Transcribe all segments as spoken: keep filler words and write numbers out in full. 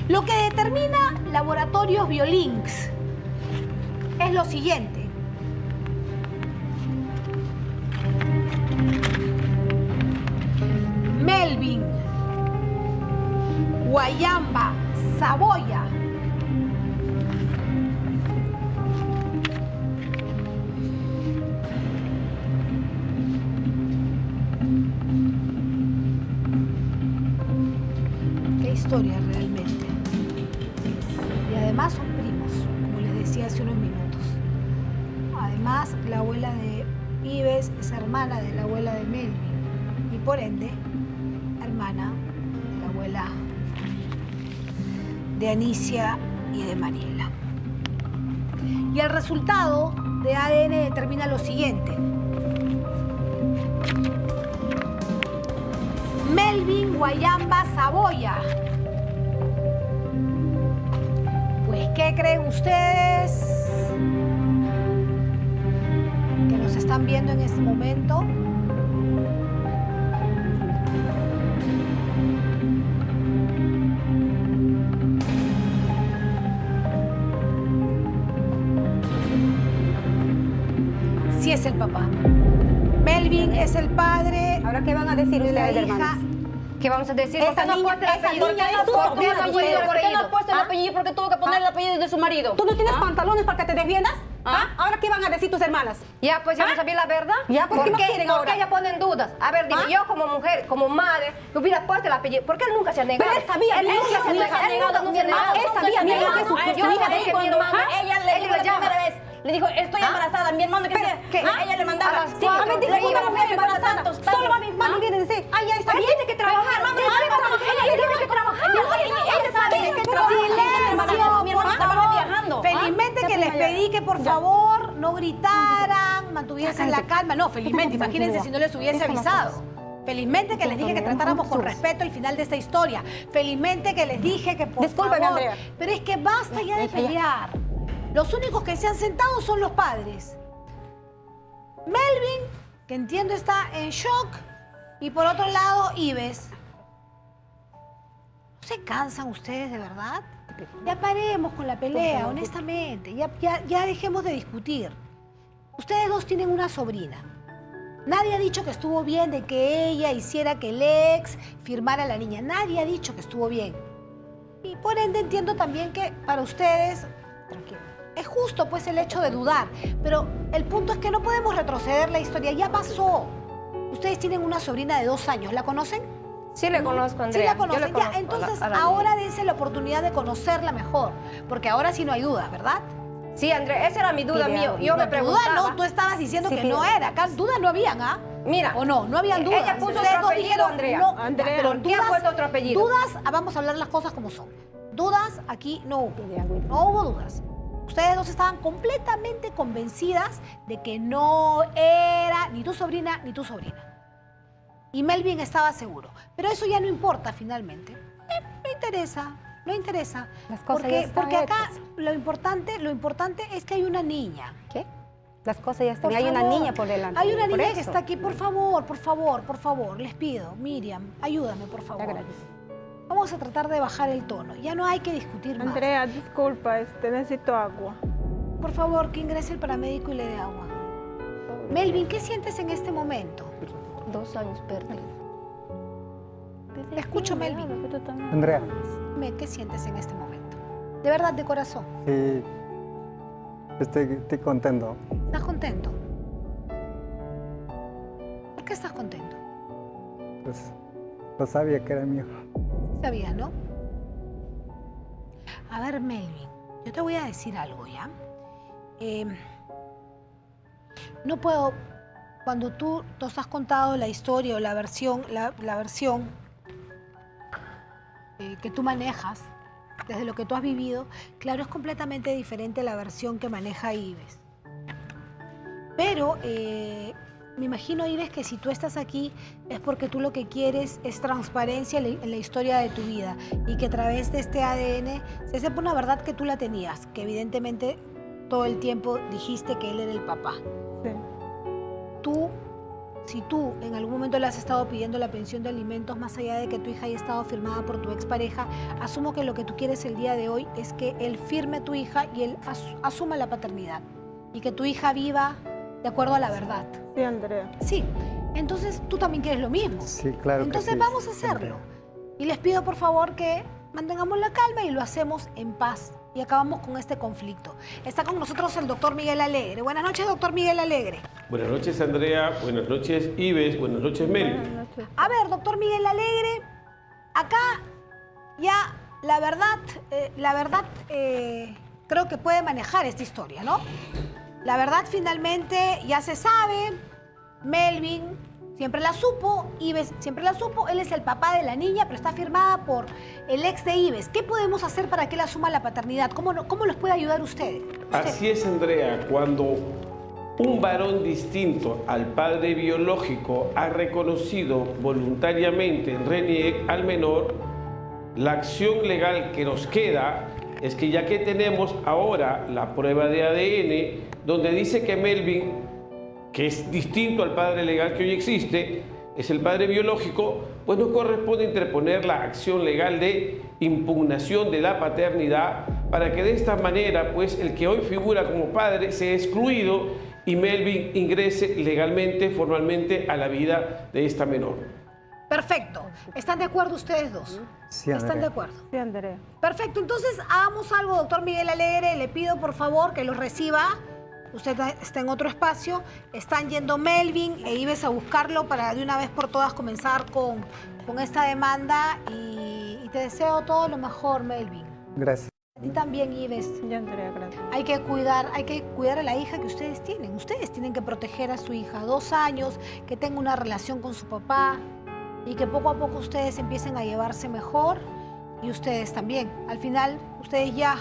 Lo que determina Laboratorios Biolinks es lo siguiente. Melvin Guayamba Saboya qué historia realmente. Y además son primos, como les decía hace unos minutos. Además, la abuela de Ives es hermana de la abuela de Melvin y por ende hermana de la abuela de Anicia y de Mariela. Y el resultado de A D N determina lo siguiente. Melvin Guayamba Saboya. Pues, ¿qué creen ustedes que nos están viendo en este momento? Sí es el papá. Melvin es el padre. ¿Ahora qué van a decir de la ustedes, hija? hermanos? ¿Qué vamos a decir? Esa ¿Por qué no niña- ha puesto el esa apellido? niña ¿Por qué es no- tu ¿Por qué sobrina, no ha puesto ustedes. el ¿Por qué no apellido? has puesto el ¿Ah? apellido? ¿Por qué tuvo que poner el apellido de su marido? ¿Tú no tienes ¿Ah? pantalones para que te defiendas? ¿Ah? ¿Ah? ¿Ahora qué van a decir tus hermanas? Ya, pues ya vamos a ver la verdad. Ya, ¿por qué no quieren ¿Por ahora? qué ella pone en dudas? A ver, dime, ¿Ah? yo como mujer, como madre, le hubiera puesto el apellido. ¿Por qué él nunca se ha negado? Pero él sabía Él bien nunca que se ha su hija negado. se ha Él negado, nunca mi se ha hermano. negado. Él sabía No, bien no, que su- no, su yo hija sabía de que mi cuando hermano, Ella le él dijo le la llama. primera vez. Le dijo, estoy ¿Ah? embarazada. Mi hermano que Pero, decía, ¿qué? ¿ah? Ella le mandaba. A las Sí, cuatro, solamente tres, le iba a cuatro, mujer embarazada. Solo va mi mami viene y dice, ay, ya está Él bien. tiene que trabajar. Mami, Él tiene que mami, trabajar. ella Él tiene que trabajar. Ella sabe que trabaja. Silencio, Mi por hermano estaba favor. viajando. Felizmente ¿Ah? que les pedí que por favor no gritaran, mantuviesen la calma. No, felizmente, imagínense si no les hubiese avisado. Felizmente que les dije que tratáramos con respeto el final de esta historia. Felizmente que les dije que por Discúlpeme, favor. Andrea. Pero es que basta ya de pelear. Los únicos que se han sentado son los padres. Melvin, que entiendo está en shock, y por otro lado, Ives. ¿No se cansan ustedes de verdad? Ya paremos con la pelea, honestamente. Ya, ya, ya dejemos de discutir. Ustedes dos tienen una sobrina. Nadie ha dicho que estuvo bien de que ella hiciera que el ex firmara a la niña. Nadie ha dicho que estuvo bien. Y por ende entiendo también que para ustedes es justo pues el hecho de dudar. Pero el punto es que no podemos retroceder la historia. Ya pasó. Ustedes tienen una sobrina de dos años. ¿La conocen? Sí le conozco, Andrea. Sí la Yo conocen. le Ya, conozco entonces a la- a la ahora niña. dense la oportunidad de conocerla mejor. Porque ahora sí no hay duda, ¿verdad? Sí, Andrea, esa era mi duda mía. Yo me No, tu preguntaba. duda no, tú estabas diciendo Sí, que pero- no era. Acá dudas no habían, ¿ah? Mira. ¿O no? No habían eh, dudas. ella puso Ustedes otro dos apellido, dijeron, Andrea. No, Andrea. pero ¿Por qué ha dudas, puesto otro apellido? Dudas, ah, vamos a hablar las cosas como son. Dudas aquí no hubo. No hubo dudas. Ustedes dos estaban completamente convencidas de que no era ni tu sobrina ni tu sobrina. Y Melvin estaba seguro. Pero eso ya no importa finalmente. Eh, no interesa, no interesa. Las cosas porque, ya están porque acá hechas. lo importante, lo importante es que hay una niña. ¿Qué? Las cosas ya están. Por Hay una favor. niña por delante. Hay una por niña que eso. está aquí. Por favor, por favor, por favor, les pido. Miriam, ayúdame, por Te favor. agradezco. Vamos a tratar de bajar el tono. Ya no hay que discutir más. Andrea, disculpa, este, necesito agua. Por favor, que ingrese el paramédico y le dé agua. Melvin, ¿qué sientes en este momento? Dos años perdidos. Te escucho, Melvin. Andrea, Dime, ¿qué sientes en este momento? De verdad, de corazón. sí, estoy, estoy contento. ¿Estás contento? ¿Por qué estás contento? Pues no sabía que era mi hijo. Sabías, ¿no? A ver, Melvin, yo te voy a decir algo, ¿ya? Eh, no puedo, cuando tú nos has contado la historia o la versión, la, la versión eh, que tú manejas, desde lo que tú has vivido, claro, es completamente diferente a la versión que maneja Ives. Pero eh, me imagino, Ives, que si tú estás aquí es porque tú lo que quieres es transparencia en la, en la historia de tu vida y que a través de este A D N se sepa una verdad que tú la tenías, que evidentemente todo el tiempo dijiste que él era el papá. Sí. Tú si tú en algún momento le has estado pidiendo la pensión de alimentos, más allá de que tu hija haya estado firmada por tu expareja, asumo que lo que tú quieres el día de hoy es que él firme a tu hija y él as asuma la paternidad y que tu hija viva de acuerdo a la verdad. Sí, Andrea. Sí, entonces tú también quieres lo mismo. Sí, claro que Entonces sí, vamos a hacerlo. Y les pido por favor que mantengamos la calma y lo hacemos en paz y acabamos con este conflicto. Está con nosotros el doctor Miguel Alegre. Buenas noches, doctor Miguel Alegre. Buenas noches, Andrea. Buenas noches, Ives. Buenas noches, Mel. Buenas noches. A ver, doctor Miguel Alegre, acá ya la verdad, eh, la verdad eh, creo que puede manejar esta historia, ¿no? La verdad finalmente ya se sabe, Melvin siempre la supo, Ives siempre la supo, él es el papá de la niña, pero está firmada por el ex de Ives. ¿Qué podemos hacer para que él asuma la paternidad? ¿Cómo, no- cómo los puede ayudar usted? usted? Así es, Andrea. Cuando un varón distinto al padre biológico ha reconocido voluntariamente en RENIEC al menor, la acción legal que nos queda es que ya que tenemos ahora la prueba de A D N, donde dice que Melvin, que es distinto al padre legal que hoy existe, es el padre biológico, pues nos corresponde interponer la acción legal de impugnación de la paternidad para que de esta manera, pues el que hoy figura como padre sea excluido y Melvin ingrese legalmente, formalmente a la vida de esta menor. Perfecto. ¿Están de acuerdo ustedes dos? Sí, ¿Están Andrea. de acuerdo? Sí, Andrea. Perfecto, entonces hagamos algo, doctor Miguel Alegre. Le pido por favor que los reciba. Usted está en otro espacio. Están yendo Melvin e Ives a buscarlo para de una vez por todas comenzar con, con esta demanda. Y, y te deseo todo lo mejor, Melvin. Gracias. A ti también, Ives. Ya, Andrea, gracias. Hay que cuidar, hay que cuidar a la hija que ustedes tienen. Ustedes tienen que proteger a su hija. Dos años, que tenga una relación con su papá y que poco a poco ustedes empiecen a llevarse mejor y ustedes también. Al final, ustedes ya...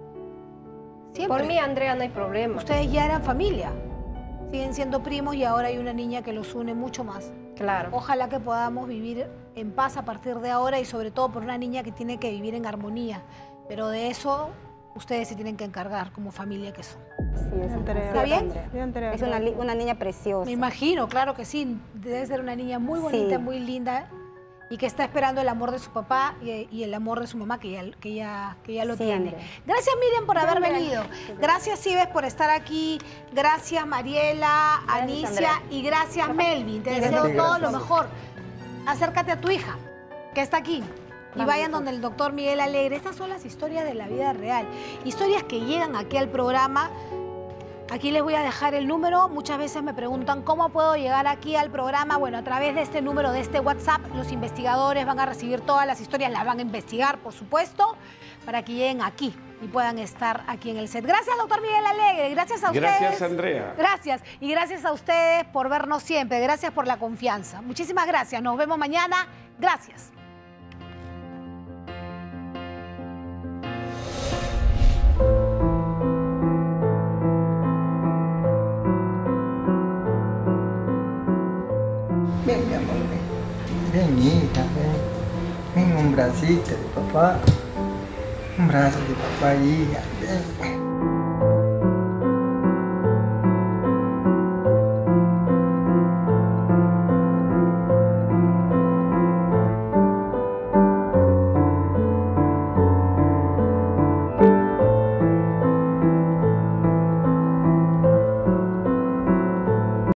Siempre. Por mí, Andrea, no hay problema. Ustedes ya eran familia. Siguen siendo primos y ahora hay una niña que los une mucho más. Claro. Ojalá que podamos vivir en paz a partir de ahora y sobre todo por una niña que tiene que vivir en armonía. Pero de eso ustedes se tienen que encargar como familia que son. Sí, es Andrea. ¿Está bien? Andrea. Sí, Andrea. Es una, li- una niña preciosa. Me imagino, claro que sí. Debe ser una niña muy bonita, Sí. muy linda y que está esperando el amor de su papá y, y el amor de su mamá, que ya, que ya, que ya lo Sí, tiene. Andrea. Gracias, Miriam, por haber venido. Gracias, Ives, por estar aquí. Gracias, Mariela, Anicia Andrea. y gracias, Melvin. Te Sí, deseo gracias. todo lo mejor. Acércate a tu hija, que está aquí. Y Vamos, vayan doctor. donde el doctor Miguel Alegre. Estas son las historias de la vida real. Historias que llegan aquí al programa. Aquí les voy a dejar el número. Muchas veces me preguntan cómo puedo llegar aquí al programa. Bueno, a través de este número, de este WhatsApp, los investigadores van a recibir todas las historias, las van a investigar, por supuesto, para que lleguen aquí y puedan estar aquí en el set. Gracias, doctor Miguel Alegre. Gracias a ustedes. Gracias, Andrea. Gracias. Y gracias a ustedes por vernos siempre. Gracias por la confianza. Muchísimas gracias. Nos vemos mañana. Gracias. Ven, mi amor, ven. Ven, hija, ven. Ven, un bracito de papá. Un brazo de papá, hija. Ven.